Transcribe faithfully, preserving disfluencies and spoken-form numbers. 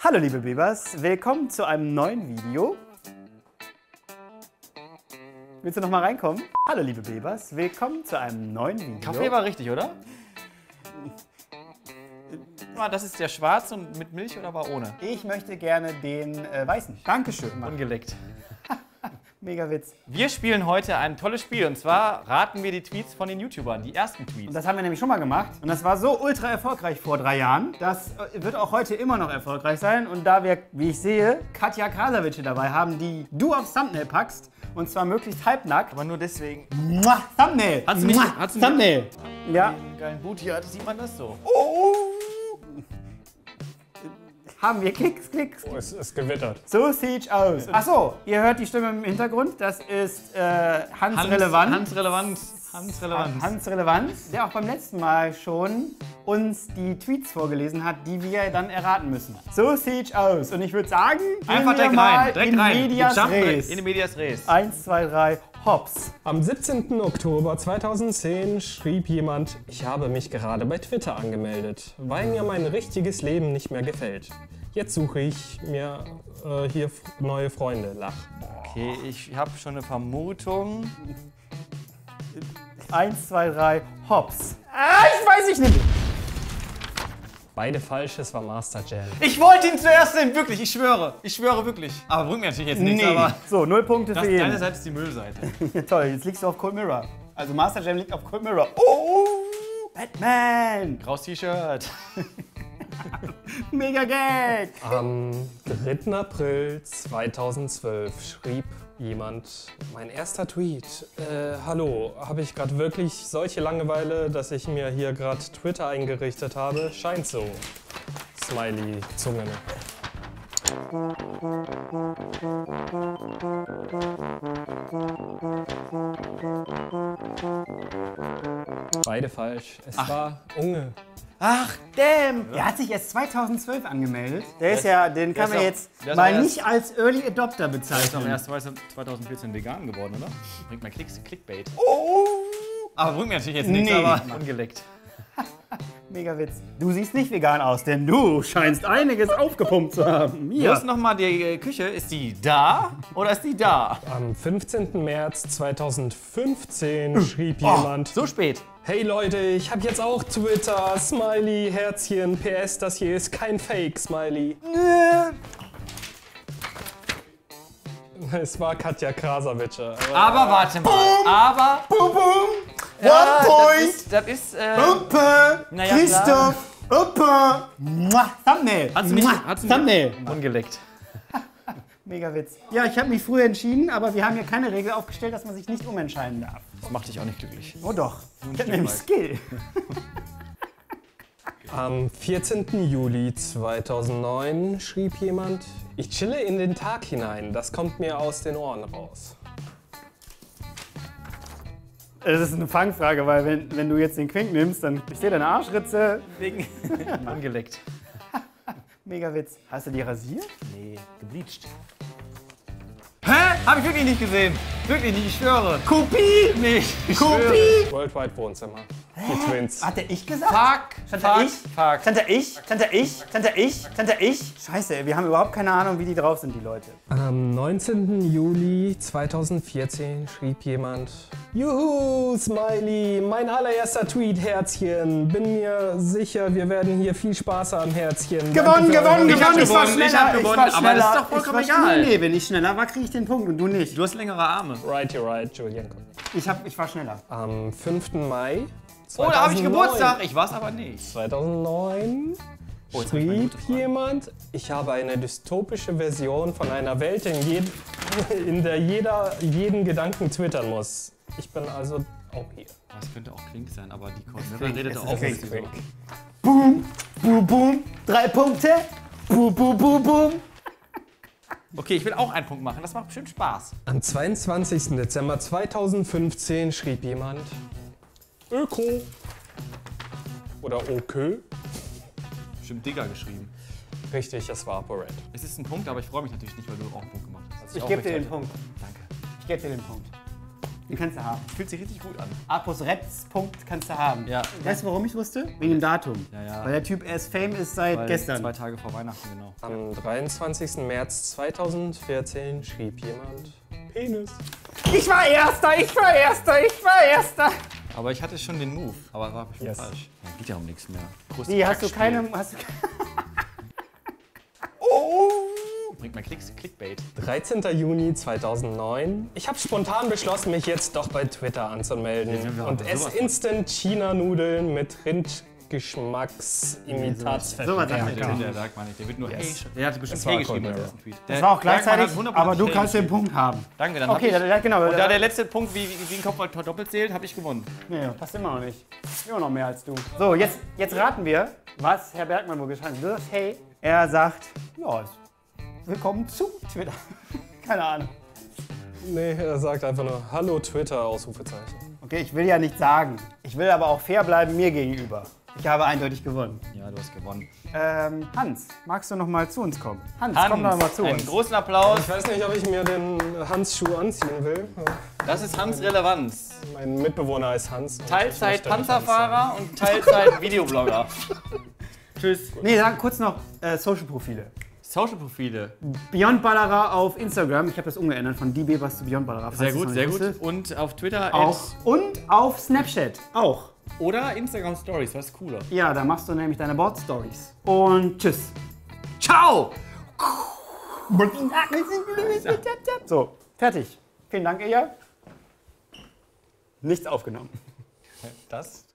Hallo liebe Bebers, willkommen zu einem neuen Video. Willst du noch mal reinkommen? Hallo liebe Bebers, willkommen zu einem neuen Video. Kaffee war richtig, oder? Das ist der schwarz und mit Milch oder war ohne? Ich möchte gerne den äh, weißen. Dankeschön. Ungeleckt. Mega Witz. Wir spielen heute ein tolles Spiel und zwar raten wir die Tweets von den YouTubern, die ersten Tweets. Und das haben wir nämlich schon mal gemacht und das war so ultra erfolgreich vor drei Jahren. Das wird auch heute immer noch erfolgreich sein und da wir, wie ich sehe, Katja Krasavice dabei haben, die du aufs Thumbnail packst und zwar möglichst halbnackt. Aber nur deswegen. Mua, Thumbnail! Hast du nicht, Mua, hast du Thumbnail! Nicht Ja. einen geilen Booty hat, sieht man das so. Oh. Haben wir Klicks, Klicks. Oh, es ist gewittert. So sieht's aus. Achso, ihr hört die Stimme im Hintergrund. Das ist äh, Hans, Hans Relevant. Hans Relevant. Hans Relevant. Hans Relevant, der auch beim letzten Mal schon uns die Tweets vorgelesen hat, die wir dann erraten müssen. So sieht's aus. Und ich würde sagen, einfach direkt mal rein. Direkt in rein. Medias Res. In Medias Res. Eins, zwei, drei, hops. Am siebzehnten Oktober zweitauszehn schrieb jemand, ich habe mich gerade bei Twitter angemeldet, weil mir mein richtiges Leben nicht mehr gefällt. Jetzt suche ich mir äh, hier neue Freunde. Lach. Okay, ich habe schon eine Vermutung. Eins, zwei, drei, hops. Ah, ich weiß ich nicht. Beide falsch, es war Master Jam. Ich wollte ihn zuerst nehmen, wirklich, ich schwöre. Ich schwöre wirklich. Aber bringt mir natürlich jetzt nichts, Nee. aber... So, null Punkte Das, für jeden. deine Seite ist die Müllseite. Ja, toll, jetzt liegst du auf Cold Mirror. Also Master Jam liegt auf Cold Mirror. Oh, Batman! Graues T-Shirt. Mega Gag! Am dritten April zweitausendzwölf schrieb jemand, mein erster Tweet. Äh, hallo, habe ich gerade wirklich solche Langeweile, dass ich mir hier gerade Twitter eingerichtet habe? Scheint so. Smiley, Zunge. Beide falsch. Es Ach. war Unge. Ach, damn! Der hat sich erst zweitausendzwölf angemeldet. Der ist ja, den kann der man ist jetzt auch- der ist mal auch erst- nicht als Early Adopter Der ist doch bezeichnen. erst zweitausendvierzehn vegan geworden, oder? Bringt mir Klicks, Clickbait. Oh, Aber bringt mir natürlich jetzt nichts, Nee. aber ungeleckt. mega Witz. Du siehst nicht vegan aus, denn du scheinst einiges aufgepumpt zu haben. Wo Ja. ist nochmal die äh, Küche? Ist die da oder ist die da? Am fünfzehnten März zweitausendfünfzehn schrieb jemand, So spät. hey Leute, ich habe jetzt auch Twitter, Smiley, Herzchen, P S, das hier ist kein Fake, Smiley. Es war Katja Krasavice. Aber Aber warte mal. Aber. Boom, boom. Ja, One das point. ist, das ist äh, Opa. Na ja, Christoph. Opa. Mua. Thumbnail. Hast du nicht- Mua. hast du nicht- Thumbnail. ungeleckt. Mega Witz. Ja, ich habe mich früher entschieden, aber wir haben hier keine Regel aufgestellt, dass man sich nicht umentscheiden darf. Das macht dich auch nicht glücklich. Oh doch. Ich Stück habe nämlich weit. Skill. am vierzehnten Juli zweitausendneun schrieb jemand, ich chille in den Tag hinein, das kommt mir aus den Ohren raus. Das ist eine Fangfrage, weil wenn, wenn du jetzt den Quink nimmst, dann ich sehe deine Arschritze. Wegen. Ungeleckt. Mega Witz. Hast du die rasiert? Nee, gebleached. Hä? Hab ich wirklich nicht gesehen. Wirklich nicht, ich schwöre. Kopie! Nee, ich schwöre. Kopie! Worldwide Wohnzimmer. Die Twins. Hat der ich gesagt? Fuck. Stand Fuck. da ich? Fuck. Stand da ich? Stand da ich? Stand da ich? Stand da ich? Scheiße, wir haben überhaupt keine Ahnung, wie die drauf sind, die Leute. Am neunzehnten Juli zweitausendvierzehn schrieb jemand, Juhu, Smiley, mein allererster Tweet, Herzchen. Bin mir sicher, wir werden hier viel Spaß haben, Herzchen. Gewonnen, Danke für gewonnen, eure- Ich hab gewonnen, ich war gewonnen, ich schneller, hab ich gewonnen, war aber das schneller. ist doch vollkommen ich war egal. schneller. Nee, wenn ich schneller war, kriege ich den Punkt und du nicht. Du hast längere Arme. Righty right, Julienko. Ich, hab, ich war schneller. Am fünften Mai Oh, da habe ich zweitausendneun Geburtstag. Ich war's aber nicht. zweitausendneun Oh, jetzt hab ich meine schrieb gute Frage. jemand, ich habe eine dystopische Version von einer Welt, in, jed in der jeder jeden Gedanken twittern muss. Ich bin also auch hier. Das könnte auch Klink sein, aber die Cold Quink, redet es auch ist nicht Quink. so. Boom, boom, boom. Drei Punkte. Boom, boom, boom, boom. Okay, ich will auch einen Punkt machen. Das macht bestimmt Spaß. Am zweiundzwanzigsten Dezember zweitausendfünfzehn schrieb jemand, Öko. Oder Okö. Bestimmt Digger geschrieben. Richtig, es war ApoRed. Es ist ein Punkt, aber ich freue mich natürlich nicht, weil du auch einen Punkt gemacht hast. Ich auch gebe dir recht den Punkt. Danke. Ich gebe dir den Punkt. Den kannst du haben. Fühlt sich richtig gut an. Apus Retz Punkt kannst du haben. Ja. Weißt du, warum ich wusste? Wegen dem Datum. Ja, ja. Weil der Typ erst Fame ist seit Weil gestern. Zwei Tage vor Weihnachten, genau. Am dreiundzwanzigsten März zweitausendvierzehn schrieb jemand Penis. Ich war Erster, ich war Erster, ich war Erster. Aber ich hatte schon den Move. Aber war bestimmt Yes. falsch. Ja, geht ja um nichts mehr. Großes Wie, hast du Kackspiel. keine... Hast du, Bringt mal Klicks, Clickbait. dreizehnter Juni zweitausendneun. Ich habe spontan beschlossen, mich jetzt doch bei Twitter anzumelden sind wir und aber esse sowas von- Instant China-Nudeln mit Rindgeschmacksimitatsfett. Sowas Der, hat der, der, der sagt man nicht. Der wird nur Yes. hey. Der hatte bestimmt Das war hey geschrieben cool, beim ja. ersten Tweet. das war auch gleichzeitig, hundert aber du Prozent kannst den geschrieben. Punkt haben. Danke, dann Okay, hab ich, da, genau. und da der letzte Punkt wie, wie, wie ein Kopf doppelt zählt, habe ich gewonnen. Nee, passt immer noch nicht. Immer noch mehr als du. So, jetzt, jetzt raten wir, was Herr Bergmann wohl geschrieben hat. Du sagst, hey, er sagt, ja, willkommen zu Twitter. Keine Ahnung. Nee, er sagt einfach nur Hallo Twitter, Ausrufezeichen. Okay, ich will ja nichts sagen. Ich will aber auch fair bleiben mir gegenüber. Ich habe eindeutig gewonnen. Ja, du hast gewonnen. Ähm, Hans, magst du noch mal zu uns kommen? Hans, Hans, komm doch mal zu einen uns. großen Applaus. Ich weiß nicht, ob ich mir den Hans-Schuh anziehen will. Das ist Hans Relevanz. Mein Mitbewohner heißt Hans. und Teilzeit ich möchte nicht Hans Panzerfahrer und Teilzeit Videoblogger. Tschüss. Nee, sag kurz noch äh, Social-Profile. Social-Profile. Beyond Ballerer auf Instagram. Ich habe das umgeändert von D B was zu Beyond Ballerer. falls Sehr du es gut, noch sehr nicht gut. wusstest. Und auf Twitter Auch. at- Und auf Snapchat. Auch. oder Instagram Stories, was cooler. Ja, da machst du nämlich deine Board-Stories. Und tschüss. Ciao! So, fertig. Vielen Dank, Eja. Nichts aufgenommen. Das